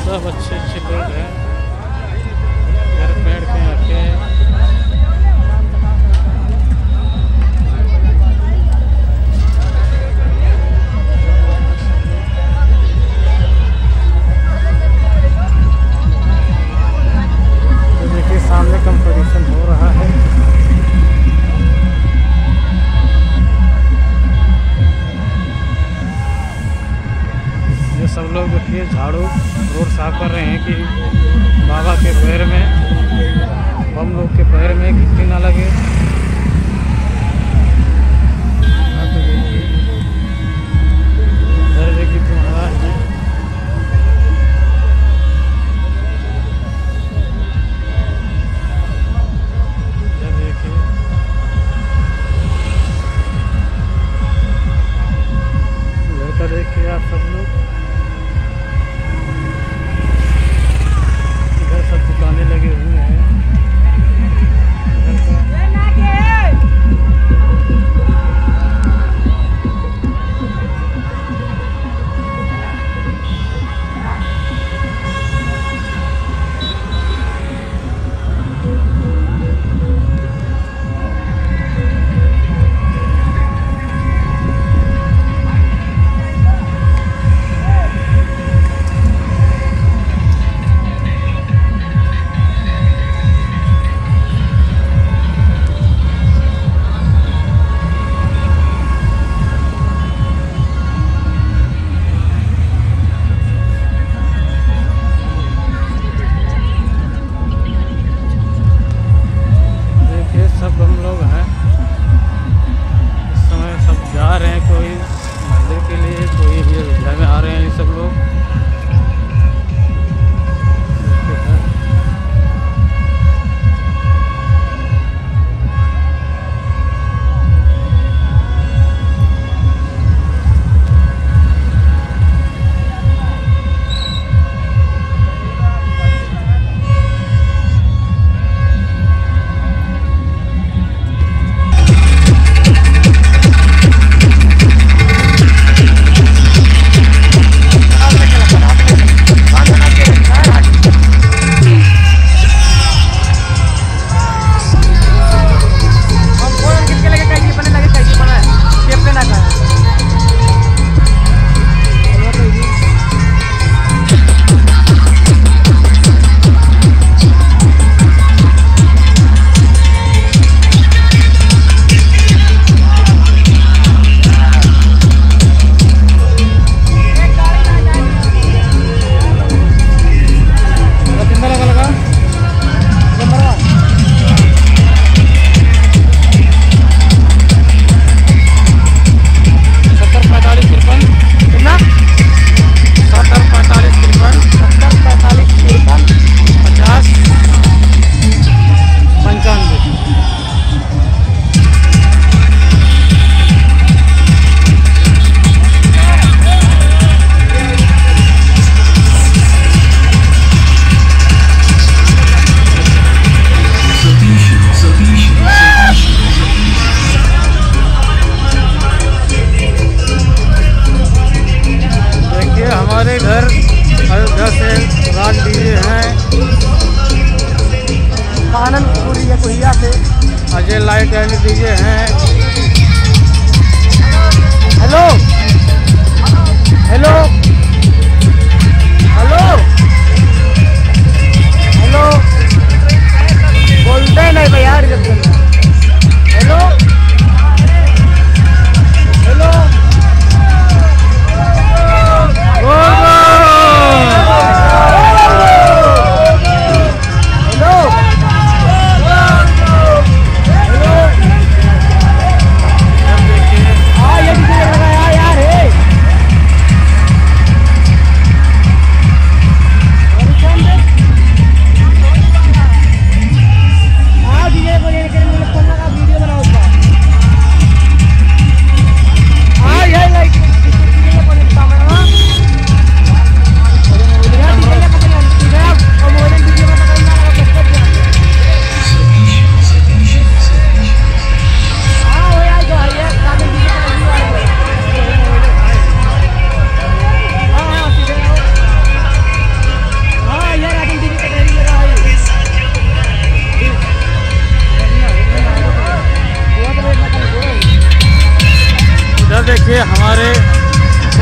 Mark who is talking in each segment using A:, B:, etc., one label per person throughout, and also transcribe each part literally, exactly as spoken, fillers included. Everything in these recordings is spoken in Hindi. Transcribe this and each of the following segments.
A: सब अच्छे अच्छे लोग हैं, घर बैठ के आके तो देखिए सामने कंपटीशन हो रहा है। ये सब लोग देखिए झाड़ू रोड साफ कर रहे हैं कि बाबा के पैर में, हम लोग के पैर में गिट्टी ना लगे। इधर देखिए तुम्हारा है, इधर देखिए लड़का देखिए आप सब लोग। इधर सब दुकानें लगे हुए हैं। इधर का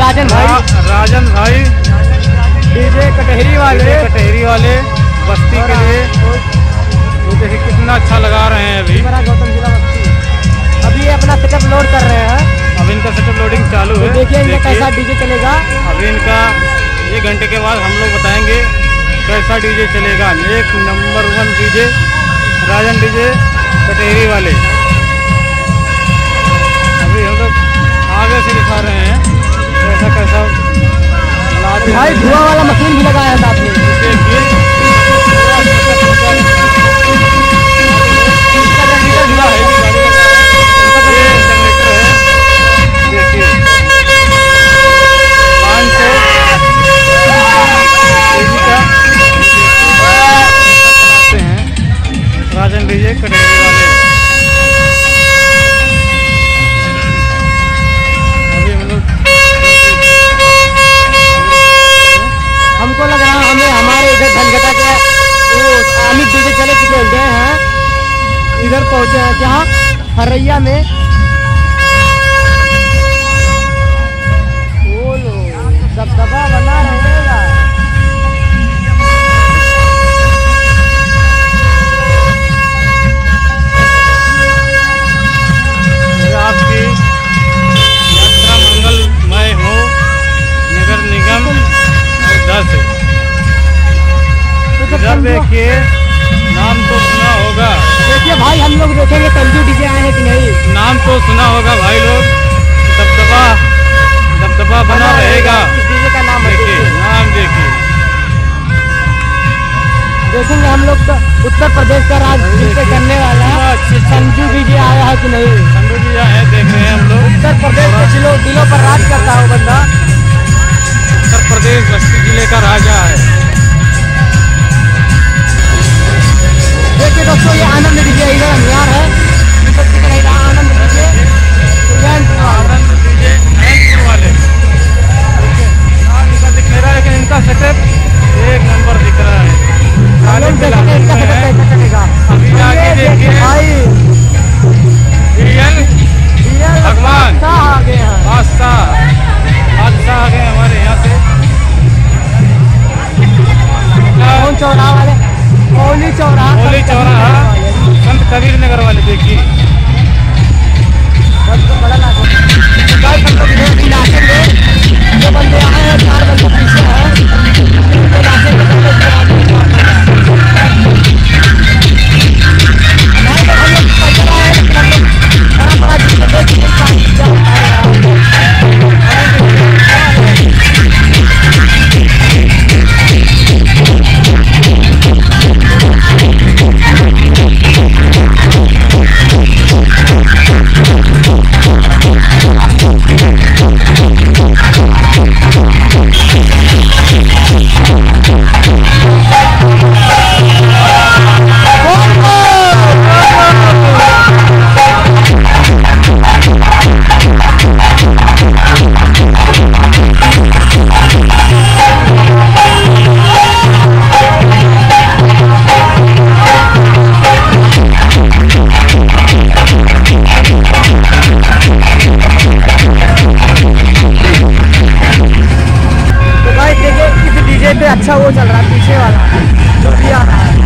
B: राजन भाई,
A: राजन भाई
B: डीजे कटहरी वाले,
A: कटहरी वाले बस्ती के लिए तो देखिए कितना अच्छा लगा रहे हैं। अभी
B: गौतम जिला बस्ती अभी अपना सेटअप लोड कर रहे हैं।
A: अब इनका सेटअप लोडिंग चालू है।
B: देखिए इनका कैसा डीजे चलेगा।
A: अभी इनका एक घंटे के बाद हम लोग बताएंगे कैसा डीजे चलेगा। एक नंबर one DJ Rajan DJ Katahari वाले। अभी हम लोग आगे से दिखा रहे हैं कैसा कैसा लाते हैं।
B: भाई धुआं वाला मशीन भी लगाया था आपने,
A: देखिए राजन डीजे कटहरी वाले। अभी हम लोग
B: हमको लग रहा है हमें हमारे इधर धनघटा के वो अमित डीजे चले चुके गए हैं, इधर पहुंचे हैं जहाँ हरैया में। बोलो दबदबा बना रहेगा।
A: आपकी यात्रा मंगलमय हो। नगर निगम दस इधर देखिए, नाम तो सुना होगा।
B: देखिए भाई हम लोग देखेंगे तंजू डीजे आए हैं कि नहीं।
A: नाम तो सुना होगा भाई लोग, दबदबा दबदबा बना रहेगा।
B: डीजे का नाम
A: देखिए, नाम देखिए।
B: देखेंगे हम लोग तो उत्तर प्रदेश का राज डीजे करने वाला है। संजू डीजे आया है कि नहीं।
A: संजू जी आए हैं, देख रहे हैं हम लोग।
B: उत्तर प्रदेश के दिलों दिलों पर राज करता हो बंदा।
A: उत्तर प्रदेश बस्ती जिले का राजा है।
B: देखिए दोस्तों ये आनंद डीजे इधर हमियार है, Anand DJ
A: Anand DJ and वाले दिख रहा है, लेकिन इनका सेटअप एक नंबर दिख रहा है। अभी आगे देखिए भगवान
B: आ गए हैं,
A: बादशाह बादशाह आ गए हमारे यहाँ से।
B: कौन चौराहा वाले, मौली चौराहा,
A: मौली चौराहा संत कबीर नगर वाले। देखिए
B: बड़ा नाचेंगे, जो बंदे आए हैं चार बंदे पीछे हैं, अच्छा वो चल रहा है पीछे वाला जो भी आ रहा है।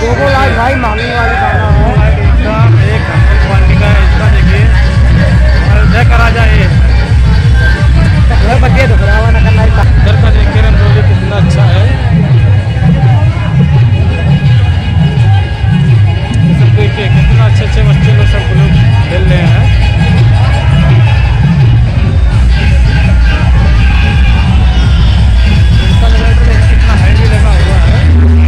B: दो दो लाख भाई मांगने वाली गाना है।
A: इसका एक हंड्रेड क्वालिटी का है। इसका देखिए और करा जाए
B: बच्चे तो खराब ना करना।
A: इधर का देखिए रंगोली कितना अच्छा है। सब देखिए कितना अच्छे अच्छे बच्चे लोग सब लोग खेल रहे हैं। कितना हैवी लगा हुआ है।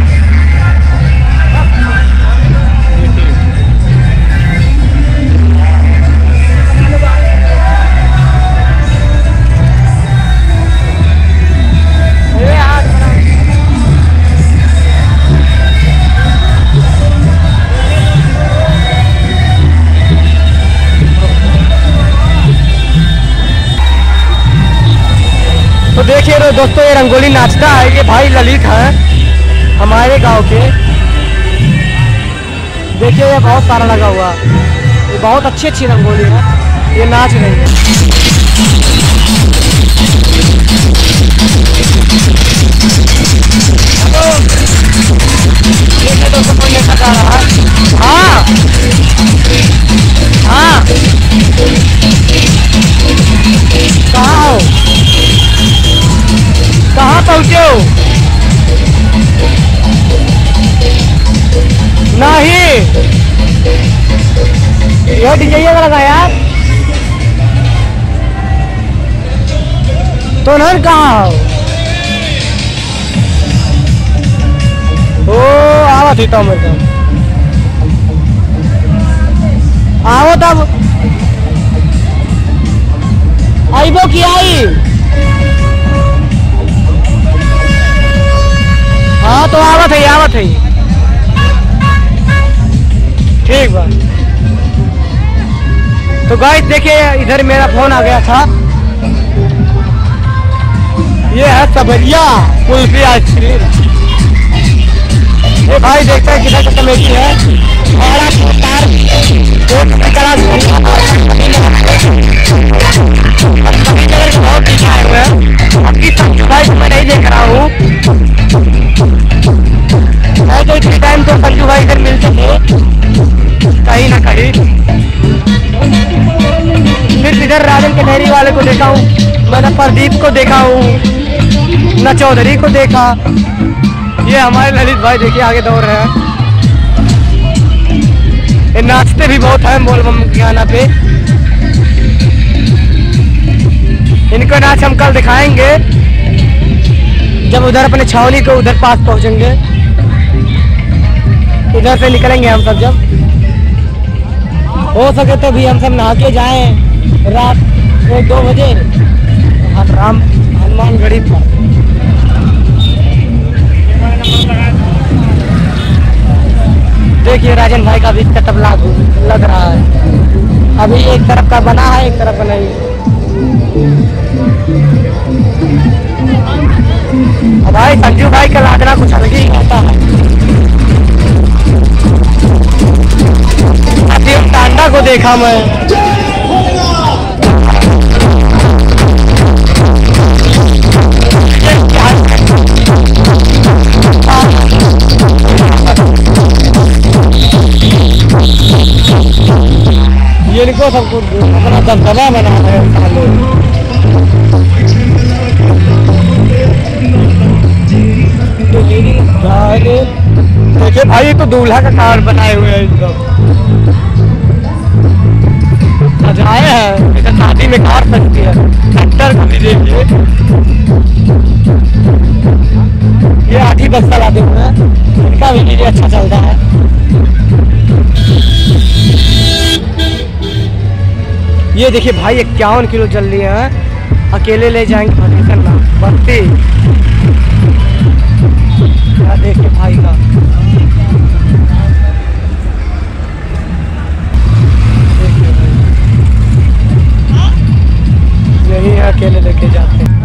B: तो देखिए तो दोस्तों ये रंगोली नाचता है। ये भाई ललित है हमारे गांव के। देखिए ये बहुत सारा लगा हुआ, ये बहुत अच्छी अच्छी रंगोली है। ये नाच रही है। देखिए दोस्तों कोई नहीं सजा रहा है। हाँ हाँ कहाँ हो, कहाँ पहुँचे हो? नहीं ये डीजे लगा यार। तो नहीं कहाँ हो? ओ आवा थी तो मेरे आओ तब आईबो की आई। हाँ तो आवत है आवत है। ठीक बा। तो गाइस देखिए इधर मेरा फोन आ गया था। ये है सबरिया कुल्फी आइसक्रीम। ये भाई देखते हैं किधर का कमेटी है। मैं नहीं देख रहा हूँ तो इतनी टाइम तो संजू भाई इधर मिलते थे कहीं ना कहीं। फिर इधर राजन कन्हैरी वाले को देखा हूँ, मैंने प्रदीप को देखा हूँ, न चौधरी को देखा। ये हमारे ललित भाई देखिए आगे दौड़ रहे हैं। ये नाचते भी बहुत हैं बोल बम के गाना पे। इनका नाच हम कल दिखाएंगे जब उधर अपने छावनी को उधर पास पहुंचेंगे। उधर से निकलेंगे हम सब। जब हो सके तो भी हम सब नहा के जाएं रात एक दो बजे राम हनुमानगढ़ी पर। देखिए राजन भाई का भी सेटअप लग रहा है। अभी एक तरफ का बना है एक तरफ का नहीं। भाई संजू भाई का लागना कुछ अलग ही होता है। अभी टांडा को देखा मैं। ये इनको सबको अपना दबदबा बना है। देखिए भाई तो दूल्हा का कार बनाए हुए हैं एकदम सजाए हैं। जैसे शादी में कार सकती है ट्रैक्टर का भी देखिए। ये आठी बक्सा लाते हुए हैं, इनका भी वीडियो अच्छा चलता है। ये देखिए भाई इक्यावन किलो जल रही है। अकेले ले जाएंगे फर्नीचर ना बत्ती। देखिए भाई का यही है अकेले लेके जाते हैं।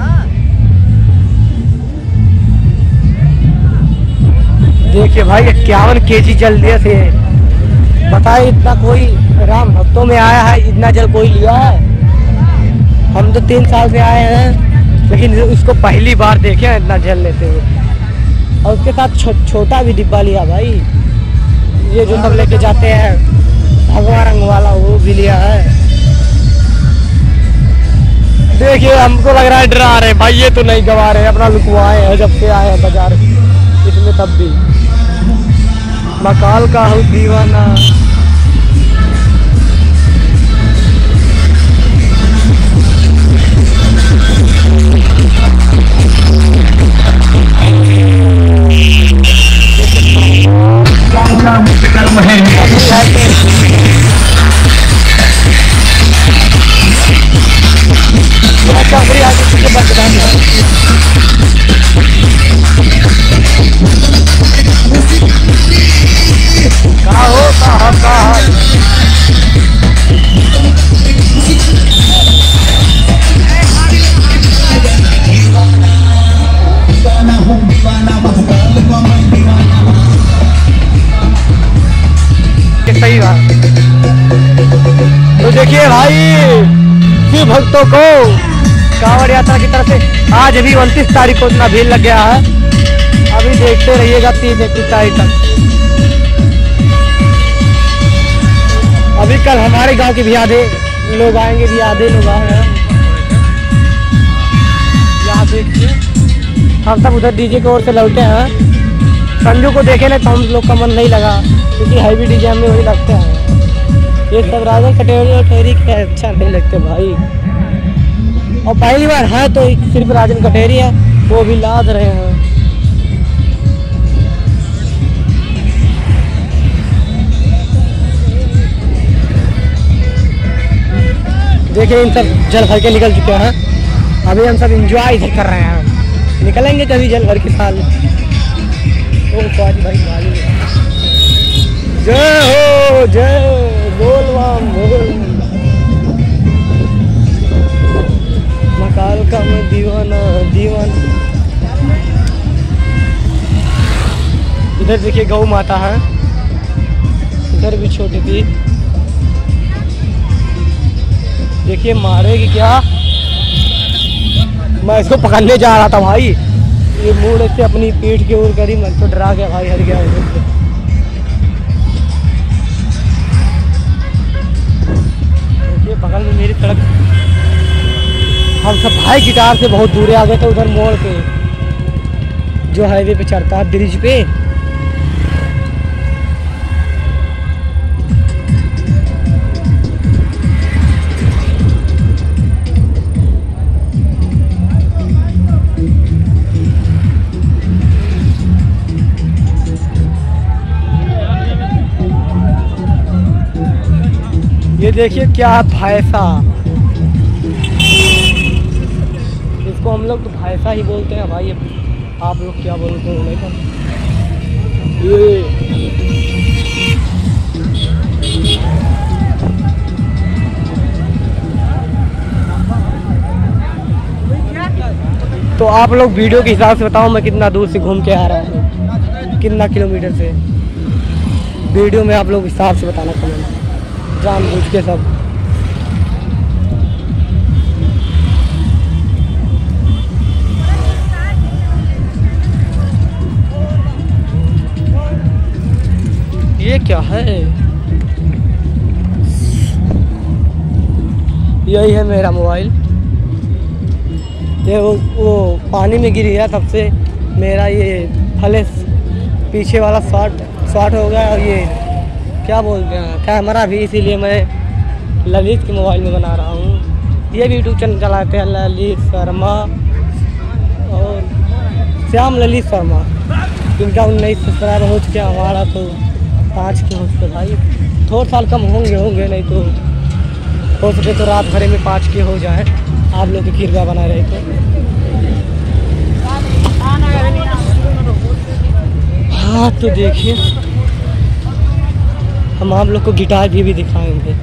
B: देखिए भाई इक्यावन के जी जल दिए थे। बताए इतना कोई राम भक्तों में आया है इतना जल कोई लिया है? हम तो तीन साल से आए हैं लेकिन उसको पहली बार देखे हैं इतना जल लेते हुए। और उसके साथ छो, छोटा भी डिब्बा लिया भाई, ये जो सब लेके जाते हैं भगवा रंग वाला वो भी लिया है। देखिए हमको लग रहा है डरा रहे भाई, ये तो नहीं गवा रहे, अपना लुकवाए हैं जब से आए हैं बाजार इसमें, तब भी मकाल का हूँ दीवाना। कहाँ हो कहाँ कहाँ सही बात। तो देखिए भाई शिव भक्तों को कांवड़ यात्रा की तरफ से आज अभी उनतीस तारीख को इतना भीड़ लग गया है, अभी देखते रहिएगा तीस इकतीस तारीख तक। अभी कल हमारे गांव के भी आधे लोग आएंगे, भी आधे लोग आए हैं। यहाँ देखिए हम सब उधर डीजे की ओर से लौटे हैं। संजू को देखे ना तो हम लोग का मन नहीं लगा, क्योंकि हैवी डीजे हमें वही लगते हैं। ये सब राजन कटेरी और ठहरी के अच्छा नहीं लगते भाई। और पहली बार है तो सिर्फ राजन कटेरी है, वो भी लाद रहे हैं। देखिए इन सब जल भर के निकल चुके हैं, अभी हम सब एंजॉय इधर कर रहे हैं। निकलेंगे कभी जल भर के साल। ओ सॉरी भाई गाली। जय हो जय बोल बम बोल, मकाल का मैं दीवाना दीवाना। इधर देखिए गौ माता है, इधर भी छोटी थी। देखिए मारेगी क्या, मैं इसको पकड़ने जा रहा था भाई, ये मुड़ से अपनी पीठ की ओर करी, मैं तो डरा गया भाई, हट गया। देखिए बगल में मेरी सड़क, हम सब भाई गिटार से बहुत दूर आ गए थे, उधर मोड़ पे जो हाईवे पे चढ़ता है ब्रिज पे। ये देखिए क्या भैंसा, इसको हम लोग तो भैंसा ही बोलते हैं भाई, आप लोग क्या बोलते हो नहीं पता। ये तो आप लोग वीडियो के हिसाब से बताओ मैं कितना दूर से घूम के आ रहा हूँ, कितना किलोमीटर से। वीडियो में आप लोग हिसाब से बताना कमेंट, जानबूझ के सब। ये क्या है, यही है मेरा मोबाइल, ये वो, वो पानी में गिर गया तब से मेरा ये फ्लैश पीछे वाला शॉट शॉट हो गया। और ये क्या बोलते हैं कैमरा भी, इसीलिए मैं ललित के मोबाइल में बना रहा हूँ। ये भी यूट्यूब चैनल चलाते हैं ललित शर्मा और श्याम ललित शर्मा, इनका उन्नीस सब्सक्राइबर हो चुके, हमारा तो पाँच के हो चुके भाई। थोड़ा साल कम होंगे होंगे नहीं तो हो सके तो रात भरे में पाँच के हो जाए, आप लोग की कृपया बना रहे तो। हाँ तो देखिए हम आप लोग को गिटार भी, भी दिखाएंगे।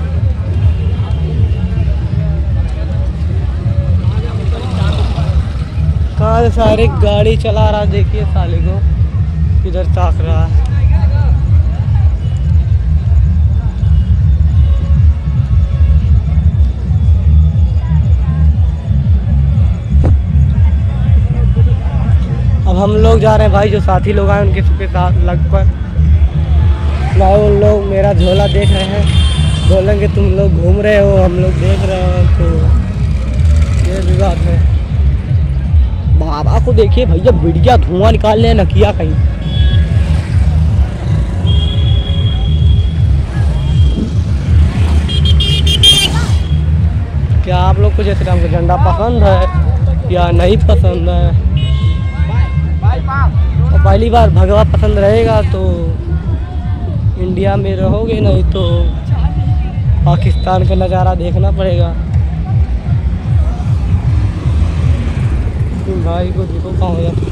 B: कहाँ से सारे गाड़ी चला रहा, देखिए साले को किधर ताक रहा है। अब हम लोग लोग जा रहे हैं भाई, जो साथी लोग आए उनके सबके साथ लगकर ना, उन लोग मेरा झोला देख रहे हैं, बोलेंगे तुम लोग घूम रहे हो हम लोग देख रहे हैं, तो ये भी बात है। बाबा को देखिए भैया, बिड़िया धुआं निकाल ले न किया कहीं। क्या आप लोग को जैसे राम का झंडा पसंद है या नहीं पसंद है? तो पहली बार भगवा पसंद रहेगा तो इंडिया में रहोगे, नहीं तो पाकिस्तान का नज़ारा देखना पड़ेगा। भाई को देखो कहाँ हो जाता।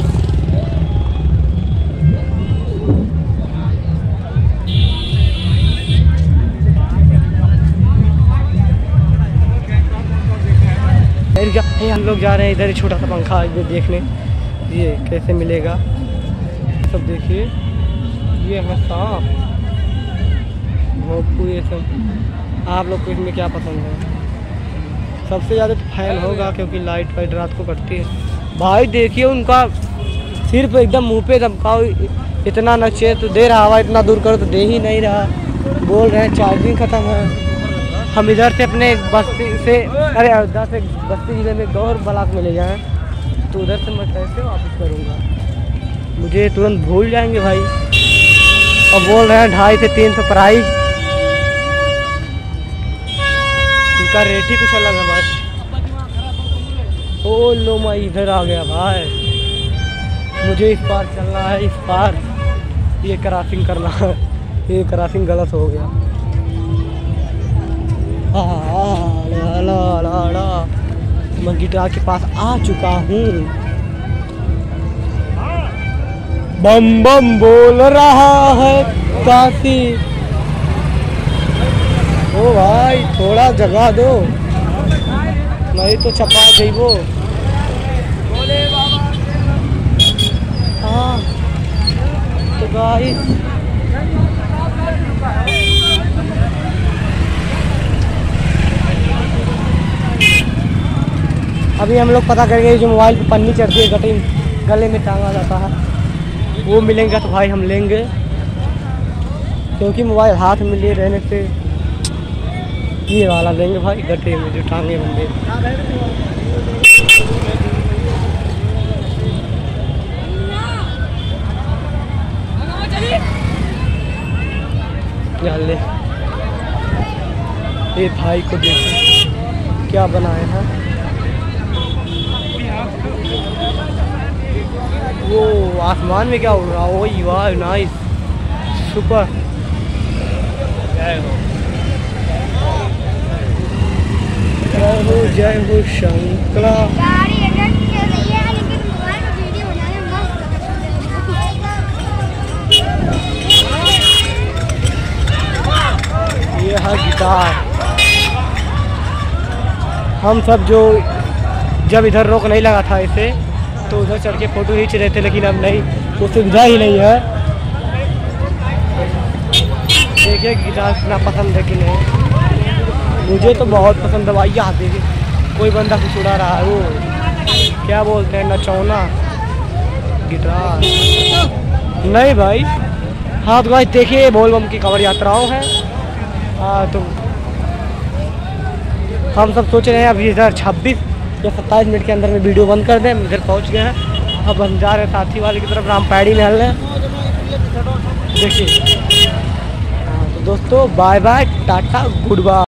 B: हम लोग जा रहे हैं इधर ही, छोटा सा पंखा ये देखने, ये कैसे मिलेगा सब देखिए। ये है सांप, भोंपू, ये सब। आप लोग को इसमें क्या पसंद है? सबसे ज़्यादा तो फैन होगा क्योंकि लाइट वाइट रात को कटती है। भाई देखिए उनका सिर्फ एकदम मुंह पे दमकाओ, इतना नचे तो दे रहा, हवा इतना दूर करो तो दे ही नहीं रहा। बोल रहे हैं चार्जिंग ख़त्म है। हम इधर से अपने बस्ती से, अरे अयोध्या से बस्ती जिले में गौर ब्लॉक में ले जाएँ तो उधर से मैं कैसे वापस करूँगा? मुझे तुरंत भूल जाएंगे भाई। और बोल रहे हैं ढाई से तीन सौ प्राइस, इनका रेट ही कुछ अलग है भाई। ओ लो मैं इधर आ गया भाई, मुझे इस पार चलना है, इस पार ये क्रॉसिंग करना है, ये क्रॉसिंग गलत हो गया। आ, ला, ला, ला, ला। मैं गिटार के पास आ चुका हूँ। बम बम बोल रहा है काशी। ओ भाई थोड़ा जगह दो, नहीं तो चपा जाइबो। हाँ तो गाइस अभी हम लोग पता करेंगे, जो मोबाइल पे पन्नी चढ़ती है गटे गले में टांगा जाता है, वो मिलेंगे तो भाई हम लेंगे, क्योंकि मोबाइल हाथ में लिए रहने से ये वाला लेंगे भाई, गटे में जो टांगे बंदे। ले ये भाई को देखो क्या बनाए हैं, वो आसमान में क्या उड़ रहा है? वही वाह नाइस सुपर। जय हो जय हो जय हो शंकरा। ये है गिटार। हम सब जो जब इधर रोक नहीं लगा था इसे तो उधर चढ़ के फोटो खींच रहे थे, लेकिन अब नहीं, वो सुविधा ही नहीं है। देखिए गिटार कितना पसंद है कि नहीं, मुझे तो बहुत पसंद है भाई। यहाँ देखिए कोई बंदा कुछ उड़ा रहा है, वो क्या बोलते हैं, नचौना गिटार नहीं भाई। हाँ तो भाई देखिए बोल बम की कांवड़ यात्राओं है। हाँ तो हम सब सोच रहे हैं अभी इधर छब्बीस या सत्ताईस मिनट के अंदर में वीडियो बंद कर दें। इधर पहुंच गए हैं, अब हम जा रहे हैं साथी वाले की तरफ, राम पैड़ी में हल देखिए। हाँ तो दोस्तों bye bye tata good bye.